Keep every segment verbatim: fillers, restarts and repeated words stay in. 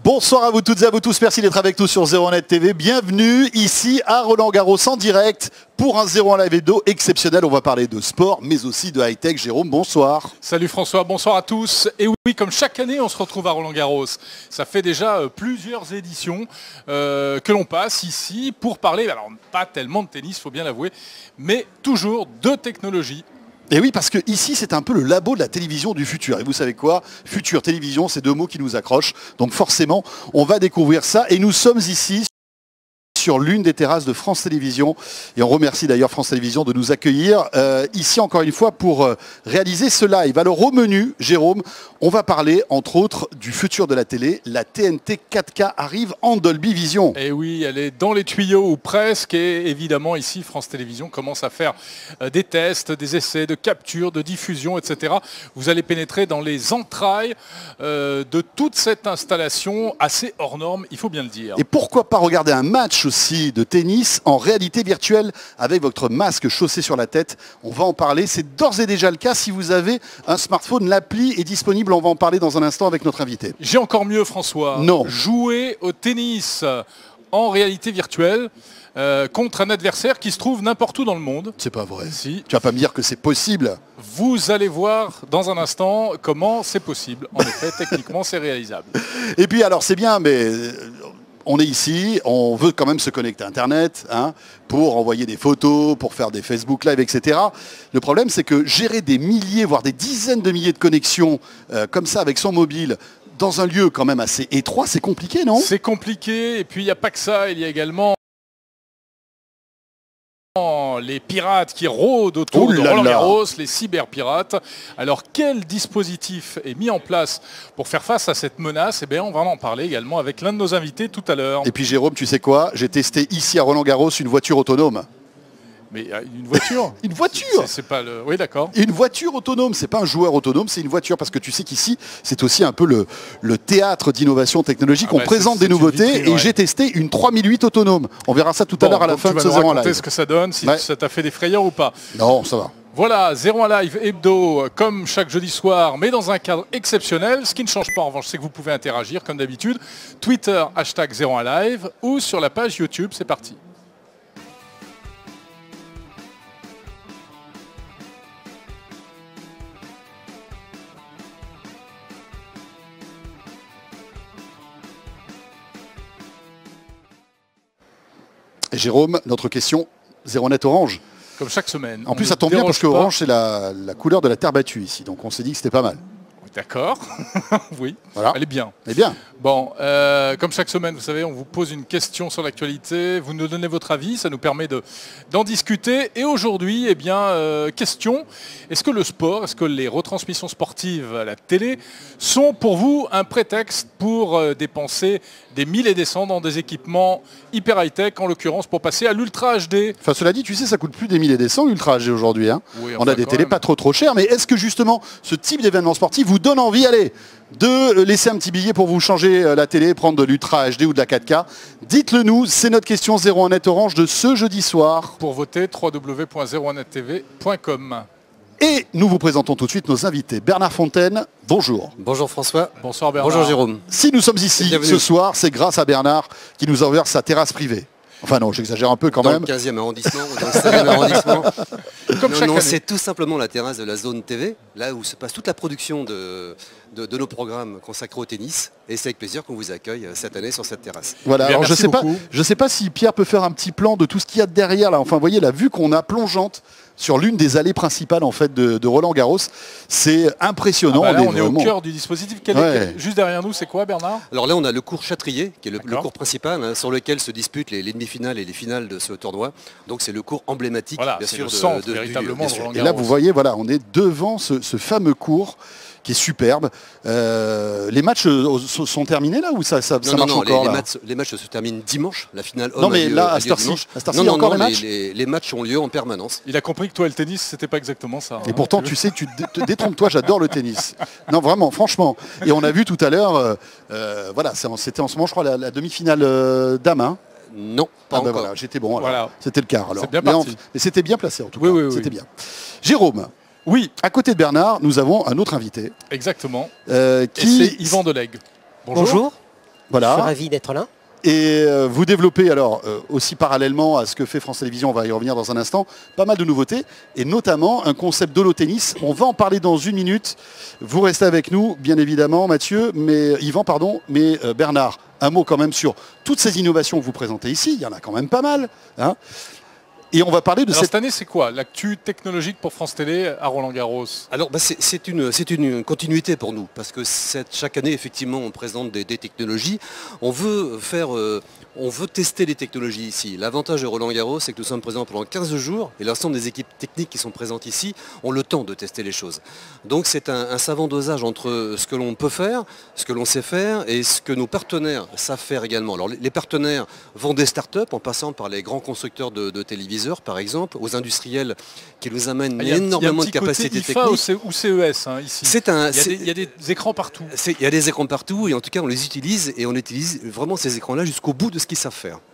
Bonsoir à vous toutes et à vous tous, merci d'être avec nous sur zéro un net T V. Bienvenue ici à Roland-Garros en direct pour un zéro un live hebdo exceptionnel. On va parler de sport mais aussi de high-tech. Jérôme, bonsoir. Salut François, bonsoir à tous. Et oui, comme chaque année, on se retrouve à Roland-Garros. Ça fait déjà euh, plusieurs éditions euh, que l'on passe ici pour parler, alors pas tellement de tennis, il faut bien l'avouer, mais toujours de technologie. Et oui, parce que ici, c'est un peu le labo de la télévision du futur. Et vous savez quoi? Futur, télévision, c'est deux mots qui nous accrochent. Donc forcément, on va découvrir ça. Et nous sommes ici sur l'une des terrasses de France Télévisions. Et on remercie d'ailleurs France Télévisions de nous accueillir euh, ici encore une fois pour euh, réaliser ce live. Alors au menu, Jérôme, on va parler entre autres du futur de la télé. La T N T quatre K arrive en Dolby Vision. Et oui, elle est dans les tuyaux ou presque. Et évidemment ici, France Télévisions commence à faire euh, des tests, des essais de capture, de diffusion, et cetera. Vous allez pénétrer dans les entrailles euh, de toute cette installation assez hors norme, il faut bien le dire. Et pourquoi pas regarder un match aussi de tennis en réalité virtuelle avec votre masque chaussé sur la tête. On va en parler, c'est d'ores et déjà le cas. Si vous avez un smartphone, l'appli est disponible, on va en parler dans un instant avec notre invité. J'ai encore mieux François. Non. Jouer au tennis en réalité virtuelle euh, contre un adversaire qui se trouve n'importe où dans le monde. C'est pas vrai. Si. Tu vas pas me dire que c'est possible. Vous allez voir dans un instant comment c'est possible. En effet, techniquement, c'est réalisable. Et puis alors c'est bien, mais on est ici, on veut quand même se connecter à Internet hein, pour envoyer des photos, pour faire des Facebook Live, et cetera. Le problème, c'est que gérer des milliers, voire des dizaines de milliers de connexions euh, comme ça avec son mobile, dans un lieu quand même assez étroit, c'est compliqué, non? C'est compliqué, et puis il n'y a pas que ça, il y a également les pirates qui rôdent autour de Roland-Garros, les cyberpirates. Alors quel dispositif est mis en place pour faire face à cette menace? Eh bien, on va en parler également avec l'un de nos invités tout à l'heure. Et puis Jérôme, tu sais quoi? J'ai testé ici à Roland-Garros une voiture autonome. Mais une voiture Une voiture C'est pas le... Oui, d'accord. Une voiture autonome, c'est pas un joueur autonome, c'est une voiture. Parce que tu sais qu'ici, c'est aussi un peu le, le théâtre d'innovation technologique. Ah on bah présente des nouveautés vitrine, et ouais. J'ai testé une trois mille huit autonome. On verra ça tout bon, à l'heure à la fin de ce zéro un live. Ce que ça donne, si ouais. ça t'a fait des frayeurs ou pas. Non, ça va. Voilà, zéro un live hebdo comme chaque jeudi soir, mais dans un cadre exceptionnel. Ce qui ne change pas en revanche, c'est que vous pouvez interagir comme d'habitude. Twitter, hashtag zéro un live ou sur la page YouTube. C'est parti. Jérôme, notre question, zéro net orange. Comme chaque semaine. En plus, ça tombe bien parce que orange, c'est la, la couleur de la terre battue ici. Donc on s'est dit que c'était pas mal. D'accord. Oui, voilà. Elle est bien. Elle est bien. Bon, euh, comme chaque semaine, vous savez, on vous pose une question sur l'actualité. Vous nous donnez votre avis, ça nous permet de, d'en discuter. Et aujourd'hui, eh bien, euh, question, est-ce que le sport, est-ce que les retransmissions sportives à la télé sont pour vous un prétexte pour euh, dépenser des mille et des cents dans des équipements hyper high-tech, en l'occurrence pour passer à l'Ultra H D? Enfin, cela dit, tu sais, ça coûte plus des mille et des cents l'Ultra H D aujourd'hui. Hein. Oui, on enfin, a des télés même. pas trop trop chères, mais est-ce que justement ce type d'événement sportif vous donne envie, allez, de laisser un petit billet pour vous changer la télé, prendre de l'Ultra H D ou de la quatre K? Dites-le nous, c'est notre question zéro un net orange de ce jeudi soir. Pour voter, w w w point zéro un net t v point com. Et nous vous présentons tout de suite nos invités. Bernard Fontaine, bonjour. Bonjour François. Bonsoir Bernard. Bonjour Jérôme. Si nous sommes ici Bienvenue. Ce soir, c'est grâce à Bernard qui nous a ouvert sa terrasse privée. Enfin non, j'exagère un peu quand dans même. Dans le quinzième arrondissement, dans le seizième arrondissement. Comme non, chaque non, année. C'est tout simplement la terrasse de la zone T V, là où se passe toute la production de, de, de nos programmes consacrés au tennis. Et c'est avec plaisir qu'on vous accueille cette année sur cette terrasse. Voilà, Bien, alors je sais pas, je sais pas si Pierre peut faire un petit plan de tout ce qu'il y a derrière là. Enfin, vous voyez la vue qu'on a plongeante sur l'une des allées principales en fait de, de Roland-Garros, c'est impressionnant. Ah bah là, on est, on est vraiment... au cœur du dispositif. Quel ouais. est, juste derrière nous, c'est quoi Bernard? Alors là, on a le cours Châtrier, qui est le, le cours principal, hein, sur lequel se disputent les, les demi-finales et les finales de ce tournoi. Donc c'est le cours emblématique, voilà, bien sûr, le de, centre, de, véritablement, du, de Roland-Garros. Et là, vous voyez, voilà, on est devant ce, ce fameux cours qui est superbe. Euh, les matchs euh, sont terminés là ou ça, ça, non, ça non, marche non, encore les, là les, matchs, les matchs se terminent dimanche. La finale homme non mais a lieu, là, à a lieu Starcy, dimanche. à Starcy, non, il y a non, encore non, les matchs les, les, les matchs ont lieu en permanence. Il a compris que toi, le tennis, c'était pas exactement ça. Et hein, pourtant, tu sais, tu te détrompes-toi, j'adore le tennis. Non, vraiment, franchement. Et on a vu tout à l'heure, euh, euh, voilà, c'était en ce moment, je crois, la, la demi-finale euh, dame. Hein. Non, pas ah ben encore. voilà, j'étais bon. Voilà. C'était le cas. Alors. Bien mais, parti. en, mais c'était bien placé en tout oui, cas. Oui, oui, c'était oui. bien. Jérôme. Oui. À côté de Bernard, nous avons un autre invité. Exactement. Euh, qui... Et c'est Yvan Delegue. Bonjour. Bonjour. Voilà. Je suis ravi d'être là. Et euh, vous développez alors euh, aussi parallèlement à ce que fait France Télévisions, on va y revenir dans un instant, pas mal de nouveautés et notamment un concept d'holotennis. On va en parler dans une minute. Vous restez avec nous, bien évidemment, Mathieu, mais Yvan, pardon, mais euh, Bernard, un mot quand même sur toutes ces innovations que vous présentez ici. Il y en a quand même pas mal. Hein. Et on va parler de Alors, cette... cette année, c'est quoi l'actu technologique pour France Télé à Roland-Garros? Alors bah, c'est une, une continuité pour nous, parce que chaque année, effectivement, on présente des, des technologies. On veut faire... Euh, On veut tester les technologies ici. L'avantage de Roland-Garros, c'est que nous sommes présents pendant quinze jours et l'ensemble des équipes techniques qui sont présentes ici ont le temps de tester les choses. Donc c'est un, un savant dosage entre ce que l'on peut faire, ce que l'on sait faire et ce que nos partenaires savent faire également. Alors les partenaires vont des startups en passant par les grands constructeurs de, de téléviseurs par exemple, aux industriels qui nous amènent ah, énormément de capacités techniques. Ou C E S hein, ici. Un, il, y a des, il y a des écrans partout. Il y a des écrans partout et en tout cas on les utilise et on utilise vraiment ces écrans-là jusqu'au bout de ce qu'ils savent faire.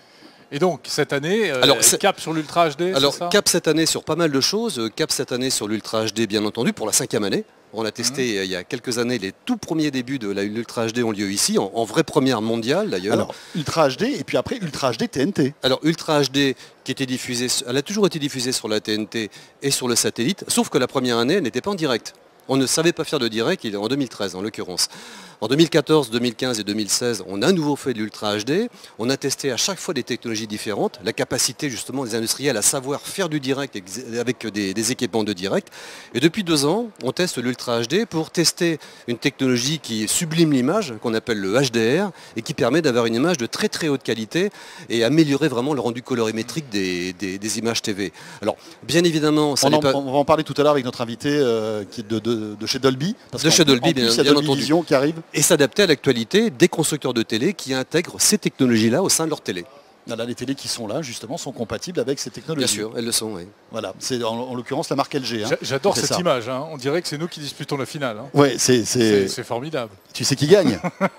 Et donc cette année, euh, alors, cap sur l'Ultra H D. Alors ça cap cette année sur pas mal de choses, cap cette année sur l'Ultra H D bien entendu pour la cinquième année. On a testé mmh. il y a quelques années, les tout premiers débuts de l'Ultra H D ont lieu ici, en, en vraie première mondiale d'ailleurs. Alors Ultra H D et puis après Ultra H D T N T. Alors Ultra H D qui était diffusée, elle a toujours été diffusée sur la T N T et sur le satellite, sauf que la première année elle n'était pas en direct. On ne savait pas faire de direct, en deux mille treize en l'occurrence. En deux mille quatorze, deux mille quinze et deux mille seize, on a à nouveau fait de l'Ultra H D. On a testé à chaque fois des technologies différentes, la capacité justement des industriels à savoir faire du direct avec des, des équipements de direct. Et depuis deux ans, on teste l'Ultra H D pour tester une technologie qui sublime l'image, qu'on appelle le H D R, et qui permet d'avoir une image de très très haute qualité et améliorer vraiment le rendu colorimétrique des, des, des images T V. Alors, bien évidemment... Ça on, en, pas... on va en parler tout à l'heure avec notre invité euh, qui est de, de, de chez Dolby. Parce de chez Dolby, en plus, bien, il y a bien Dolby entendu. Vision qui arrive. Et s'adapter à l'actualité des constructeurs de télé qui intègrent ces technologies-là au sein de leur télé. Là, les télés qui sont là, justement, sont compatibles avec ces technologies. Bien sûr, elles le sont, oui. Voilà, c'est en, en l'occurrence la marque L G. Hein, J'adore cette ça. image, hein. On dirait que c'est nous qui disputons la finale. Hein. Ouais, c'est formidable. Tu sais qui gagne.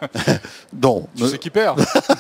Non. Tu sais qui perd.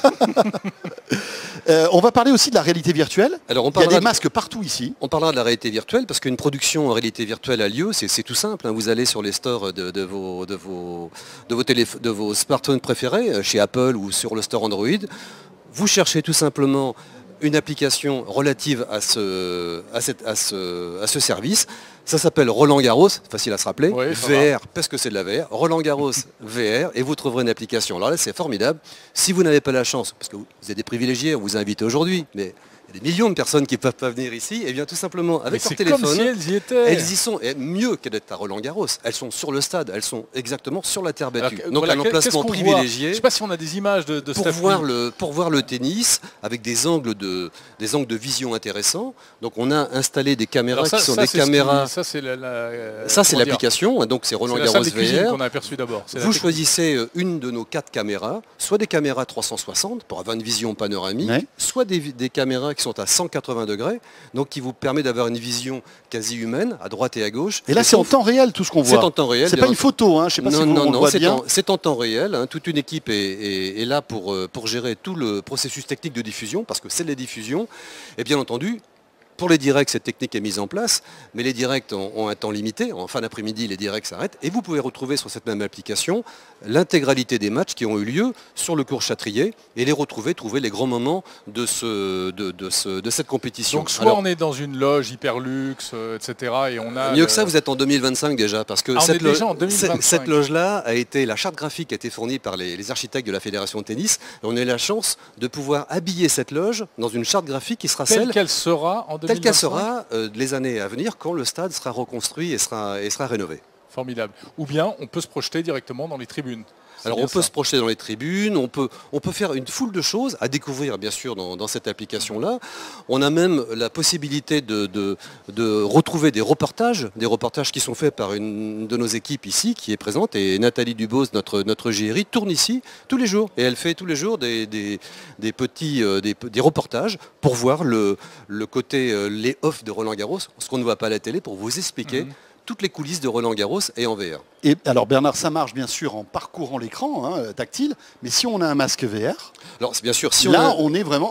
euh, on va parler aussi de la réalité virtuelle. Alors, on Il y a des de... masques partout ici. On parlera de la réalité virtuelle parce qu'une production en réalité virtuelle a lieu, c'est tout simple. Hein. Vous allez sur les stores de, de, vos, de, vos, de, vos téléf... de vos smartphones préférés, chez Apple ou sur le store Android. Vous cherchez tout simplement une application relative à ce, à cette, à ce, à ce service. Ça s'appelle Roland Garros, facile à se rappeler, oui, V R, parce que c'est de la V R, Roland Garros V R, et vous trouverez une application. Alors là, c'est formidable. Si vous n'avez pas la chance, parce que vous êtes des privilégiés, on vous a invité aujourd'hui, mais il y a des millions de personnes qui ne peuvent pas venir ici, et bien tout simplement, avec leur téléphone, comme si elles y étaient. Elles y sont, et mieux qu'elles d'être à Roland Garros. Elles sont sur le stade, elles sont exactement sur la terre battue. Alors, donc voilà, un emplacement privilégié. Je ne sais pas si on a des images de, de pour, voir le, pour voir le tennis, avec des angles de, des angles de vision intéressants. Donc on a installé des caméras ça, qui sont ça, des caméras... Qui, ça c'est la, la, ça c'est l'application, donc c'est Roland Garros V R. qu'on a aperçu d'abord. Vous choisissez une de nos quatre caméras, soit des caméras trois cent soixante pour avoir une vision panoramique, ouais. soit des, des caméras qui sont à cent quatre-vingts degrés, donc qui vous permet d'avoir une vision quasi humaine, à droite et à gauche. Et là, c'est en temps réel tout ce qu'on voit. C'est en temps réel. C'est pas une photo, hein. Je sais pas non, si vous non, on non, voit bien. C'est en, en temps réel. Hein. Toute une équipe est, est, est là pour, pour gérer tout le processus technique de diffusion, parce que c'est de la diffusion. Et bien entendu, pour les directs, cette technique est mise en place, mais les directs ont, ont un temps limité. En fin d'après-midi, les directs s'arrêtent. Et vous pouvez retrouver sur cette même application l'intégralité des matchs qui ont eu lieu sur le cours Châtrier et les retrouver, trouver les grands moments de, ce, de, de, ce, de cette compétition. Donc soit Alors, on est dans une loge hyper luxe, euh, et cetera. Et on a mieux le... que ça, vous êtes en deux mille vingt-cinq déjà, parce que ah, cette, on est déjà en deux mille vingt-cinq. cette loge-là a été, la charte graphique a été fournie par les, les architectes de la Fédération de tennis. Et on a eu la chance de pouvoir habiller cette loge dans une charte graphique qui sera telle celle qu'elle sera en deux mille vingt-cinq. Telle qu'elle sera euh, les années à venir quand le stade sera reconstruit et sera, et sera rénové. Formidable. Ou bien on peut se projeter directement dans les tribunes. Alors on peut ça. se projeter dans les tribunes, on peut, on peut faire une foule de choses à découvrir bien sûr dans, dans cette application-là. On a même la possibilité de, de, de retrouver des reportages, des reportages qui sont faits par une de nos équipes ici qui est présente, et Nathalie Dubose, notre, notre G R I, tourne ici tous les jours. Et elle fait tous les jours des, des, des petits euh, des, des reportages pour voir le, le côté, euh, les off de Roland Garros, ce qu'on ne voit pas à la télé, pour vous expliquer mmh. toutes les coulisses de Roland Garros et en V R. Et alors Bernard, ça marche bien sûr en parcourant l'écran hein, tactile, mais si on a un masque V R, alors bien sûr, si là on, a... on est vraiment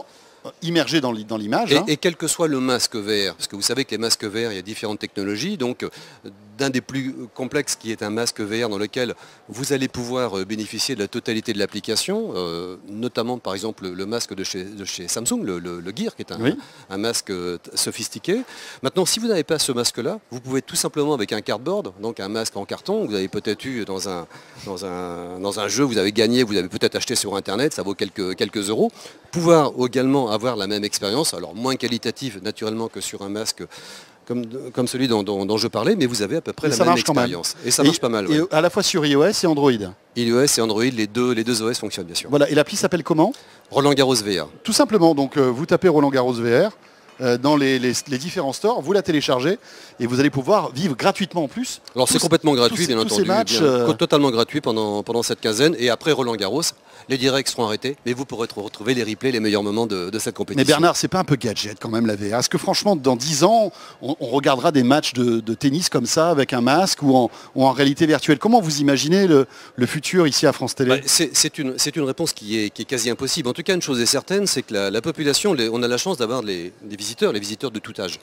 immergé dans l'image. Et, hein. et quel que soit le masque V R, parce que vous savez que les masques V R, il y a différentes technologies, donc d'un des plus complexes qui est un masque V R dans lequel vous allez pouvoir bénéficier de la totalité de l'application, euh, notamment par exemple le masque de chez, de chez Samsung, le, le, le Gear, qui est un, oui. un, un masque sophistiqué. Maintenant, si vous n'avez pas ce masque-là, vous pouvez tout simplement avec un cardboard, donc un masque en carton, vous avez peut-être eu dans un, dans, un, dans un jeu, vous avez gagné, vous avez peut-être acheté sur Internet, ça vaut quelques, quelques euros, pouvoir également avoir la même expérience, alors moins qualitative naturellement que sur un masque Comme, comme celui dont, dont, dont je parlais, mais vous avez à peu près et la même expérience. Même. Et ça marche et, pas mal. Et ouais. à la fois sur iOS et Android. iOS et Android, les deux, les deux O S fonctionnent bien sûr. Voilà, et l'appli s'appelle comment? Roland Garros V R. Tout simplement, donc euh, vous tapez Roland Garros V R euh, dans les, les, les différents stores, vous la téléchargez et vous allez pouvoir vivre gratuitement en plus. Alors c'est complètement gratuit, tous, bien tous entendu. Ces matchs, bien, euh... totalement gratuit pendant, pendant cette quinzaine. Et après Roland Garros, les directs seront arrêtés, mais vous pourrez retrouver les replays, les meilleurs moments de, de cette compétition. Mais Bernard, c'est pas un peu gadget quand même la V R? Est-ce que franchement, dans dix ans, on, on regardera des matchs de, de tennis comme ça, avec un masque ou en, ou en réalité virtuelle? Comment vous imaginez le, le futur ici à France Télé? bah, C'est une, une réponse qui est, qui est quasi impossible. En tout cas, une chose est certaine, c'est que la, la population, les, on a la chance d'avoir des visiteurs, les visiteurs de tout âge.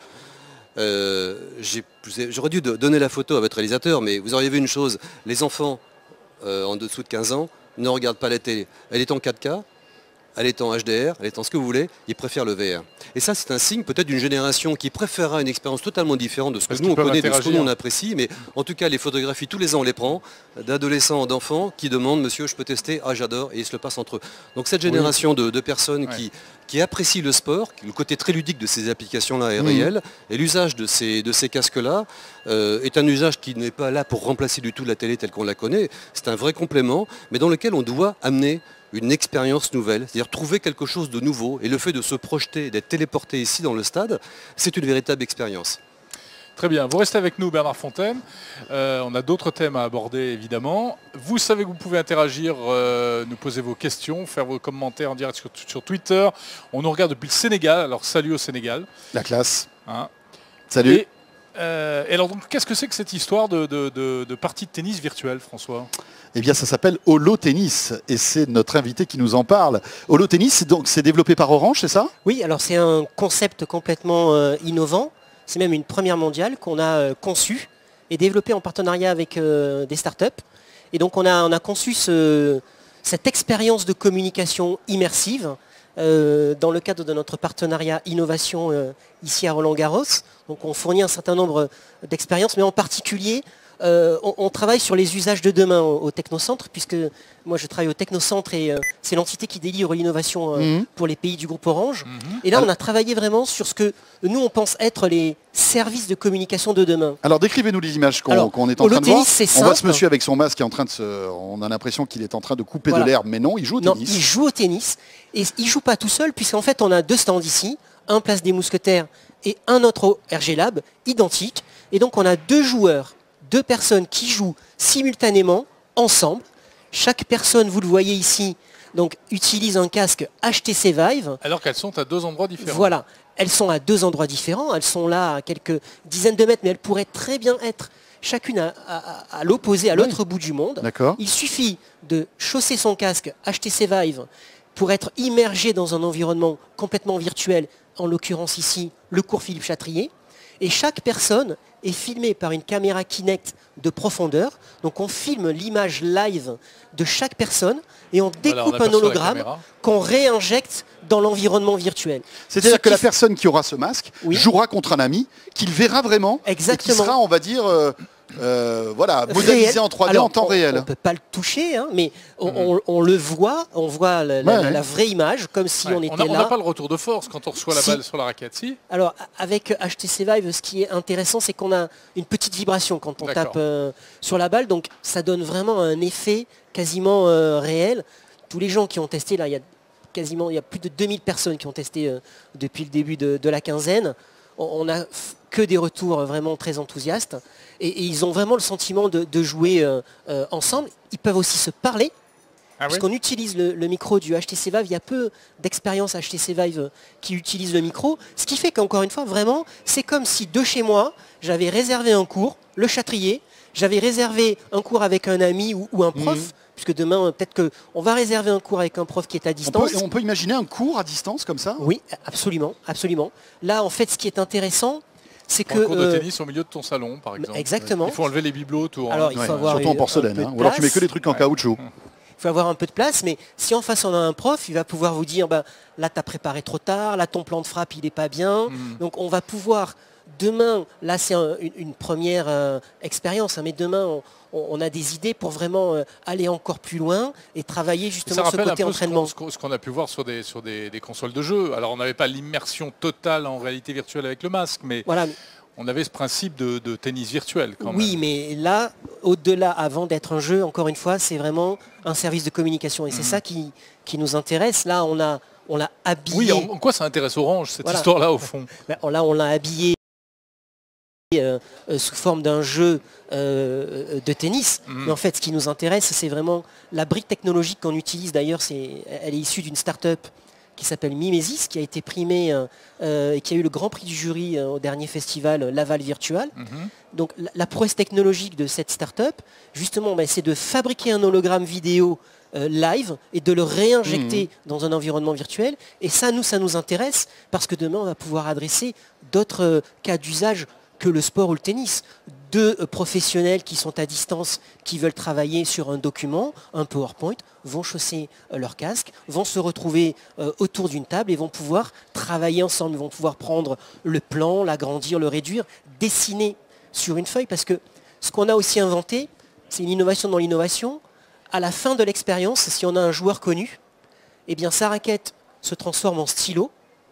Euh, J'aurais dû donner la photo à votre réalisateur, mais vous auriez vu une chose, les enfants euh, en dessous de quinze ans ne regardent pas la télé. Elle est en quatre K, elle est en H D R, elle est en ce que vous voulez, ils préfèrent le V R. Et ça, c'est un signe peut-être d'une génération qui préférera une expérience totalement différente de ce que nous on connaît, de ce que nous on apprécie. Mais en tout cas, les photographies, tous les ans, on les prend, d'adolescents, d'enfants, qui demandent, monsieur, je peux tester? Ah, j'adore, et ils se le passent entre eux. Donc cette génération oui. de, de personnes ouais. qui, qui apprécient le sport, le côté très ludique de ces applications-là est mmh. réel, et l'usage de ces, de ces casques-là euh, est un usage qui n'est pas là pour remplacer du tout la télé telle qu'on la connaît. C'est un vrai complément, mais dans lequel on doit amener une expérience nouvelle, c'est-à-dire trouver quelque chose de nouveau. Et le fait de se projeter, d'être téléporté ici dans le stade, c'est une véritable expérience. Très bien, vous restez avec nous Bernard Fontaine. Euh, on a d'autres thèmes à aborder évidemment. Vous savez que vous pouvez interagir, euh, nous poser vos questions, faire vos commentaires en direct sur, sur Twitter. On nous regarde depuis le Sénégal, alors salut au Sénégal. La classe. Hein. Salut. Et, euh, et alors donc qu'est-ce que c'est que cette histoire de, de, de, de partie de tennis virtuelle, François? Eh bien, ça s'appelle Holotennis et c'est notre invité qui nous en parle. Holotennis, c'est donc c'est développé par Orange, c'est ça? Oui, alors c'est un concept complètement euh, innovant. C'est même une première mondiale qu'on a euh, conçue et développée en partenariat avec euh, des startups. Et donc on a, on a conçu ce, cette expérience de communication immersive euh, dans le cadre de notre partenariat innovation euh, ici à Roland Garros. Donc on fournit un certain nombre d'expériences, mais en particulier Euh, on, on travaille sur les usages de demain au, au Technocentre, puisque moi je travaille au Technocentre et euh, c'est l'entité qui délivre l'innovation euh, mmh. pour les pays du groupe Orange. Mmh. Et là on a travaillé vraiment sur ce que nous on pense être les services de communication de demain. Alors décrivez-nous les images qu'on qu'on est en train de voir. On voit ce monsieur avec son masque qui est en train de se... On a l'impression qu'il est en train de couper voilà. de l'herbe, mais non, il joue au non, tennis. Il joue au tennis et il joue pas tout seul, puisqu'en fait on a deux stands ici, un place des Mousquetaires et un autre au R G Lab, identique. Et donc on a deux joueurs, deux personnes qui jouent simultanément, ensemble. Chaque personne, vous le voyez ici, donc, utilise un casque H T C Vive. Alors qu'elles sont à deux endroits différents. Voilà, elles sont à deux endroits différents. Elles sont là à quelques dizaines de mètres, mais elles pourraient très bien être chacune à, à, à l'opposé, à l'autre oui. bout du monde. Il suffit de chausser son casque H T C Vive pour être immergé dans un environnement complètement virtuel, en l'occurrence ici, le cours Philippe Chatrier. Et chaque personne est filmée par une caméra Kinect de profondeur. Donc on filme l'image live de chaque personne et on découpe voilà, on un hologramme qu'on réinjecte dans l'environnement virtuel. C'est-à-dire que la personne qui aura ce masque oui. jouera contre un ami, qu'il verra vraiment, exactement. Et qui sera, on va dire, euh, euh, voilà, modélisé réel. En trois D. Alors, en temps on, réel. On ne peut pas le toucher, hein, mais on, mmh. on, on le voit, on voit la, la, ouais, la vraie image, comme si ouais. on était on a, là. On n'a pas le retour de force quand on reçoit si. la balle sur la raquette, si. Alors, avec H T C Vive, ce qui est intéressant, c'est qu'on a une petite vibration quand on tape euh, sur la balle, donc ça donne vraiment un effet quasiment euh, réel. Tous les gens qui ont testé, là, il y a quasiment, il y a plus de deux mille personnes qui ont testé euh, depuis le début de, de la quinzaine. On n'a que des retours vraiment très enthousiastes et, et ils ont vraiment le sentiment de, de jouer euh, euh, ensemble. Ils peuvent aussi se parler. Ah Puisqu'on oui utilise le, le micro du H T C Vive, il y a peu d'expériences H T C Vive qui utilisent le micro. Ce qui fait qu'encore une fois, vraiment, c'est comme si de chez moi, j'avais réservé un cours, le Chatrier, j'avais réservé un cours avec un ami ou, ou un prof, mmh. puisque demain, peut-être qu'on va réserver un cours avec un prof qui est à On distance. peut, on peut imaginer un cours à distance comme ça? Oui, absolument, absolument. Là, en fait, ce qui est intéressant, c'est que... Un cours de euh, tennis au milieu de ton salon, par exemple. Exactement. Il faut enlever les bibelots autour. Alors, hein. il faut Ouais, avoir surtout en une- porcelaine, un peu hein. de Ou alors tu mets que place. des trucs en Ouais. caoutchouc. Il faut avoir un peu de place, mais si en face on a un prof, il va pouvoir vous dire, bah, là tu as préparé trop tard, là ton plan de frappe il n'est pas bien. Mhm. Donc on va pouvoir, demain, là c'est un- une, une première euh, expérience, hein, mais demain on, on- on a des idées pour vraiment euh, aller encore plus loin et travailler Ça justement ce rappelle un côté peu ce qu'on- entraînement. ce qu'on ce qu'on a pu voir sur des, sur des, des consoles de jeux. Alors on n'avait pas l'immersion totale en réalité virtuelle avec le masque, mais Voilà. on avait ce principe de, de tennis virtuel quand Oui, même. mais là, au-delà, avant d'être un jeu, encore une fois, c'est vraiment un service de communication. Et c'est Mhm. ça qui, qui nous intéresse. Là, on a, on l'a habillé. Oui, en, en quoi ça intéresse Orange, cette Voilà. histoire-là au fond? Ben, là, on l'a habillé euh, euh, sous forme d'un jeu euh, de tennis. Mhm. Mais en fait, ce qui nous intéresse, c'est vraiment la brique technologique qu'on utilise. D'ailleurs, c'est, elle est issue d'une start-up qui s'appelle Mimesis, qui a été primée euh, euh, et qui a eu le grand prix du jury euh, au dernier festival euh, Laval Virtual. Mhm. Donc la, la prouesse technologique de cette start-up, justement, ben, c'est de fabriquer un hologramme vidéo euh, live et de le réinjecter dans un environnement virtuel. Et ça, nous, ça nous intéresse parce que demain, on va pouvoir adresser d'autres euh, cas d'usage que le sport ou le tennis. Deux euh, professionnels qui sont à distance, qui veulent travailler sur un document, un PowerPoint, vont chausser euh, leur casque, vont se retrouver euh, autour d'une table et vont pouvoir travailler ensemble. Ils vont pouvoir prendre le plan, l'agrandir, le réduire, dessiner sur une feuille. Parce que ce qu'on a aussi inventé, c'est une innovation dans l'innovation. À la fin de l'expérience, si on a un joueur connu, eh bien sa raquette se transforme en stylo.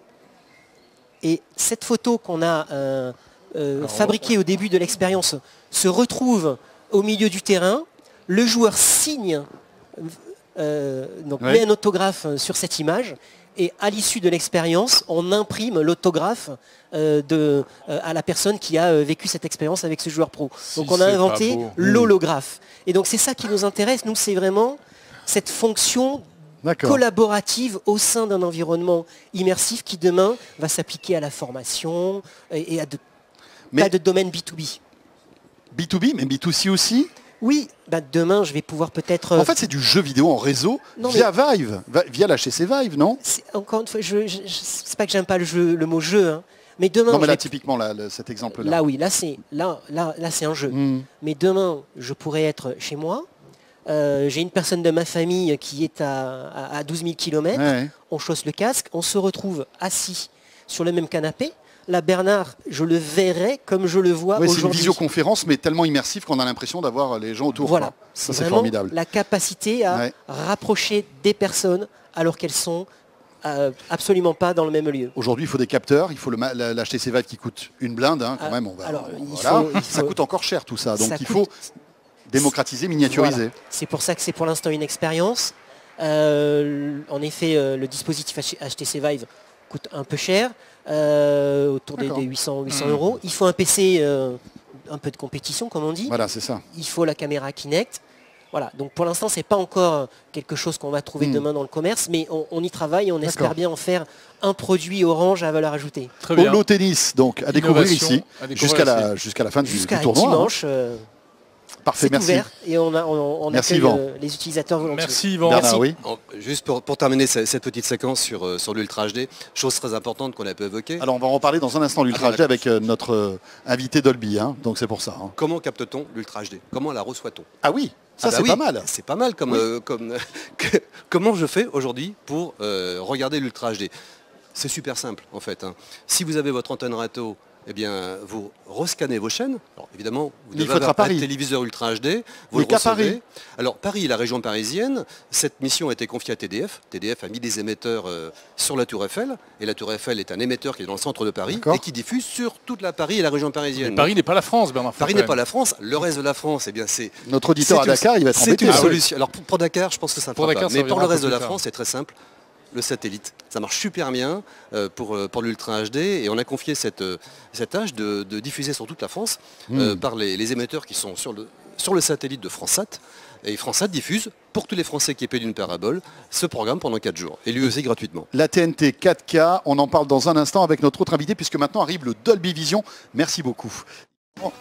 Et cette photo qu'on a euh, euh, Alors, fabriquée au début de l'expérience se retrouve au milieu du terrain. Le joueur signe, euh, donc Ouais. met un autographe sur cette image. Et à l'issue de l'expérience, on imprime l'autographe euh, de, euh, à la personne qui a euh, vécu cette expérience avec ce joueur pro. Si Donc on a c'est pas inventé beau. l'holographe. Et donc c'est ça qui nous intéresse. Nous, c'est vraiment cette fonction D'accord. collaborative au sein d'un environnement immersif qui demain va s'appliquer à la formation et, et à de, Mais- tas de domaines B deux B. B deux B, mais B deux C aussi. Oui, bah demain je vais pouvoir peut-être... En fait, c'est du jeu vidéo en réseau Non, via Vive, va- via l'H T C Vive, non? c'est- encore une fois, je, je, je- c'est pas que j'aime pas le, jeu, le mot jeu, hein, mais demain... Non, mais je là, vais- typiquement, là, le- cet exemple-là. là oui, là c'est là, là, là, c'est un jeu. Hmm. Mais demain, je pourrais être chez moi. Euh, j'ai une personne de ma famille qui est à, à- à douze mille kilomètres. Ouais. On chausse le casque, on se retrouve assis sur le même canapé. Là, Bernard, je le verrai comme je le vois Ouais, c'est une aujourd'hui. visioconférence, mais tellement immersive qu'on a l'impression d'avoir les gens autour. Voilà, quoi. Ça, c'est c'est vraiment formidable. la capacité à Ouais. rapprocher des personnes alors qu'elles sont euh, absolument pas dans le même lieu. Aujourd'hui, il faut des capteurs, il faut le ma- la- l'H T C Vive qui coûte une blinde, hein, quand Ah, même. On va, alors, il voilà. faut- il Ça faut- coûte encore cher tout ça. Donc Ça il coûte- faut démocratiser, miniaturiser. Voilà. C'est pour ça que c'est pour l'instant une expérience. Euh, en effet, euh, le dispositif H T C Vive coûte un peu cher, euh, autour des, D'accord. des huit cents, huit cents Mmh. euros. Il faut un P C, euh, un peu de compétition, comme on dit. Voilà, c'est ça. Il faut la caméra Kinect. Voilà, donc pour l'instant, c'est pas encore quelque chose qu'on va trouver Mm. demain dans le commerce, mais on, on y travaille et on espère D'accord. bien en faire un produit Orange à valeur ajoutée. Très bien. Holo tennis, donc à découvrir Innovation ici, à découvrir jusqu'à la, ici. jusqu'à la fin du, du Jusqu'à tournoi. hein. dimanche, euh, Parfait, c'est merci. ouvert et on, a, on, on Merci, accueille Yvan. euh, les utilisateurs volontiers. Merci Yvan. Bernard, oui. En- Juste pour, pour terminer ce- cette petite séquence sur, euh, sur l'Ultra H D, chose très importante qu'on a peu évoquée. Alors on va en reparler dans un instant l'Ultra Ah, H D avec euh, notre euh, invité Dolby, hein, donc c'est pour ça. hein. Comment capte-t-on l'Ultra H D? Comment la reçoit-on? Ah oui, ça Ah bah c'est oui, pas mal. C'est pas mal comme... euh, comme que- comment je fais aujourd'hui pour euh, regarder l'Ultra H D? C'est super simple en fait. hein. Si vous avez votre antenne Rato, eh bien, vous rescannez vos chaînes. Alors évidemment, vous Mais il devez faut être à avoir un Paris. téléviseur Ultra H D. Vous Mais le qu'à recevez. Paris. Alors Paris, la région parisienne, cette mission a été confiée à T D F. T D F a mis des émetteurs euh, sur la Tour Eiffel. Et la Tour Eiffel est un émetteur qui est dans le centre de Paris D'accord. et qui diffuse sur toute la Paris et la région parisienne. Mais Paris n'est pas la France, Bernard. Paris Fontaine. n'est pas la France. Le reste de la France, eh bien, c'est Notre auditeur à c'est une- Dakar, il va être C'est embêté. une Ah oui. solution. Alors pour, pour Dakar, je pense que ça ne Pour fera Dakar, pas. ça Mais pour reviendra le un reste peu de la plus tard. France, c'est très simple. Le satellite. Ça marche super bien euh, pour, euh, pour l'Ultra H D et on a confié cette, euh, cette tâche de, de diffuser sur toute la France euh, Mm. par les, les émetteurs qui sont sur le, sur le satellite de FranceSat. Et FranceSat diffuse pour tous les Français qui paient d'une parabole ce programme pendant quatre jours et lui aussi gratuitement. La T N T quatre K, on en parle dans un instant avec notre autre invité puisque maintenant arrive le Dolby Vision. Merci beaucoup. Bon.